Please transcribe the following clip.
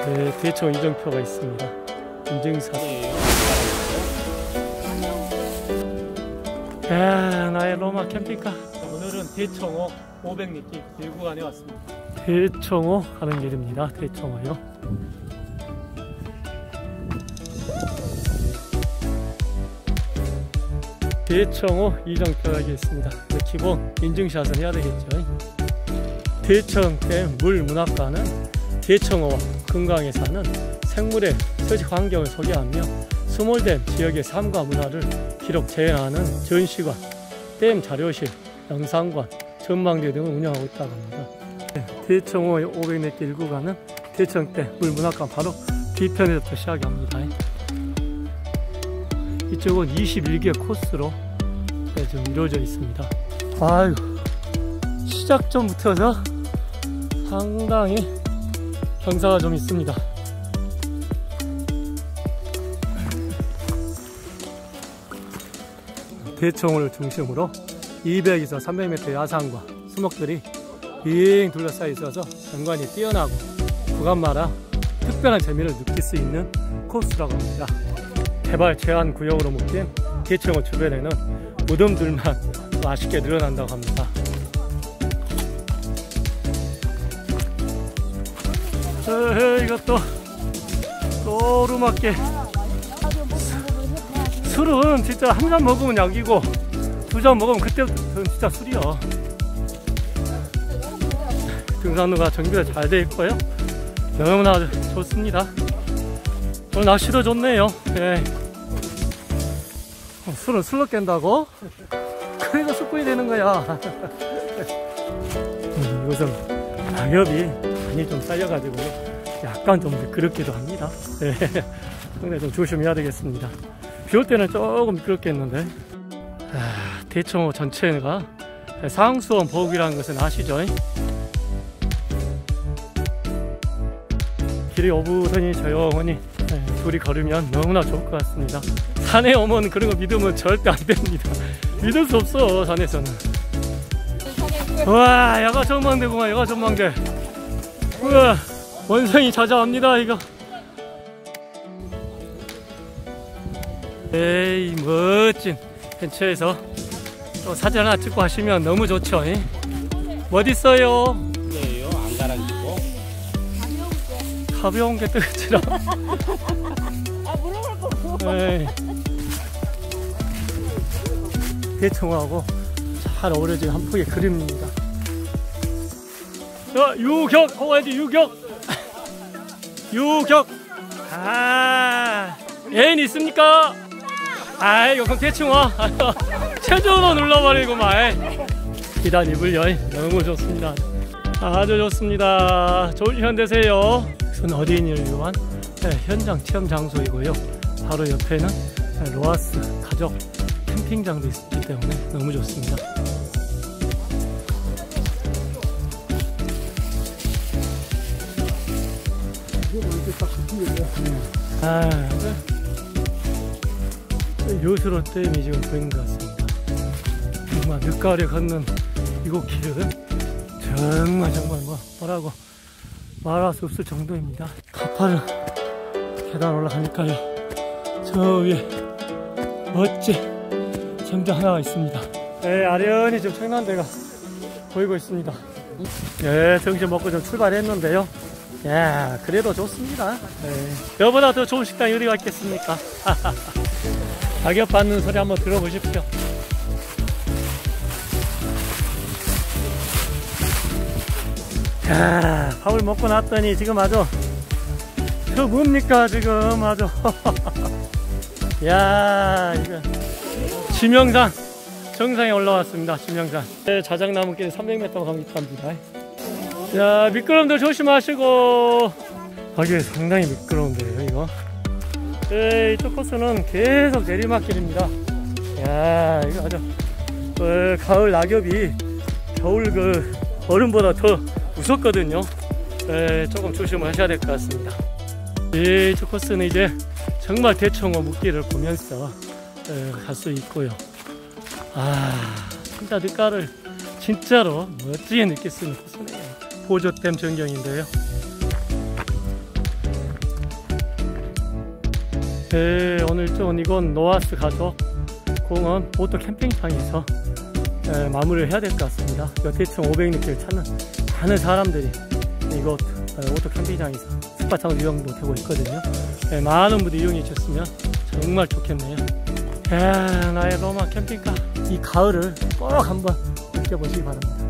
네, 대청 이정표가 있습니다. 인증사예요. 야, 나의 로마 캠핑카. 오늘은 대청호 500m 길구간에 왔습니다. 대청호 가는 길입니다. 대청호요. 대청호 이정표가 있습니다. 기본 인증샷은 해야 되겠죠. 대청댐 물문학관은 대청호와 금강에 사는 생물의 서식 환경을 소개하며 스몰댐 지역의 삶과 문화를 기록 재현하는 전시관, 댐 자료실, 영상관, 전망대 등을 운영하고 있다고 합니다. 대청호 500m 길구간은 대청댐 물문학관 바로 뒤편에서부터 시작합니다. 이쪽은 21개 코스로 좀 이루어져 있습니다. 아이고, 시작 전부터서 상당히 경사가 좀 있습니다. 대청호를 중심으로 200에서 300m 야산과 수목들이 빙 둘러싸여 있어서 경관이 뛰어나고 구간마다 특별한 재미를 느낄 수 있는 코스라고 합니다. 개발 제한 구역으로 묶인 대청호 주변에는 무덤들만 맛있게 늘어난다고 합니다. 이것도 또 오르막길. 술은 진짜 한 잔 먹으면 약이고 두 잔 먹으면 그때부터는 진짜 술이요. 등산로가 정비가 잘 되어 있고요. 너무나 좋습니다. 오늘 날씨도 좋네요. 예. 술은 술로 깬다고? 그래서 숯불이 되는 거야. 이것은 낙엽이 많이 좀 쌓여가지고 약간 좀 미끄럽기도 합니다. 네. 근데 좀 조심해야 되겠습니다. 비 올 때는 조금 미끄럽겠는데. 대청호 전체가 상수원 보호구이라는 것은 아시죠? 길이 오붓하니 조용하니 둘이 걸으면 너무나 좋을 것 같습니다. 산에 오면 그런 거 믿으면 절대 안 됩니다. 믿을 수 없어, 산에서는. 와, 야가 전망대구만, 야가 전망대. 우와, 원성이 찾아옵니다, 이거. 에이, 멋진 근처에서 또 사진 하나 찍고 하시면 너무 좋죠. 어디 있어요? 예요, 안 가라앉히고. 가벼운 게 뜨거지라. 물어볼 거. 대청호하고 잘 어우러진 한 폭의 그림입니다. 자, 유격! 호가야지, 유격! 유격! 애인 있습니까? 아이고, 그럼 대청호. 최저로 눌러버리고만. 기단 입을 여인 너무 좋습니다. 아주 좋습니다. 좋은 시간 되세요. 이것은 어린이를 위한 현장 체험 장소이고요. 바로 옆에는 로아스 가족 캠핑장도 있기 때문에 너무 좋습니다. 요수로 댐이 지금 보이는 것 같습니다. 정말 늦가을에 걷는 이곳 길은 정말 뭐라고 말할 수 없을 정도입니다. 가파른 계단 올라가니까요, 저 위에 멋진 정자 하나가 있습니다. 아련히 좀 청난대가 보이고 있습니다. 점심 먹고 좀 출발했는데요. 그래도 좋습니다. 여보다 더 좋은 식당이 어디가 있겠습니까? 가격 받는 소리 한번 들어보십시오. 자, 밥을 먹고 났더니 지금 아주 저 뭡니까 지금 아주. 야, 이거 지명산 정상에 올라왔습니다. 지명산. 자작나무길 300m 갑니다. 자, 미끄럼들 조심하시고. 가게 상당히 미끄러운데요, 이거. 이쪽 코스는 계속 내리막길입니다. 야, 이거 아주 가을 낙엽이 겨울 그 얼음보다 더 무섭거든요. 조금 조심하셔야 될 것 같습니다. 이쪽 코스는 이제 정말 대청호 물길을 보면서 갈 수 있고요. 진짜 늦가을 진짜로 멋지게 느낄 수 있는 코스네요. 보조댐 전경인데요. 네, 오늘 좀 이건 노아스 가족 공원 오토 캠핑장에서 마무리를 해야 될 것 같습니다. 여태층 500m를 찾는 많은 사람들이 이곳 오토 캠핑장에서 스파창 이용도 되고 있거든요. 네, 많은 분들이 이용해 주셨으면 정말 좋겠네요. 나의 로마 캠핑카 이 가을을 꼭 한번 느껴보시기 바랍니다.